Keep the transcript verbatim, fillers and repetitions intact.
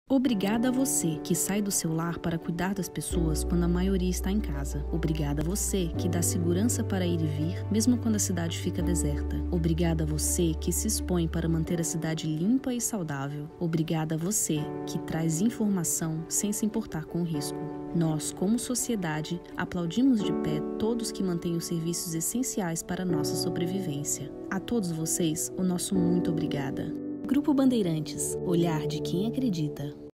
Obrigada a você que sai do seu lar para cuidar das pessoas quando a maioria está em casa. Obrigada a você que dá segurança para ir e vir, mesmo quando a cidade fica deserta. Obrigada a você que se expõe para manter a cidade limpa e saudável. Obrigada a você que traz informação sem se importar com o risco. Nós, como sociedade, aplaudimos de pé todos que mantêm os serviços essenciais para a nossa sobrevivência. A todos vocês, o nosso muito obrigada. Grupo Bandeirantes, olhar de quem acredita.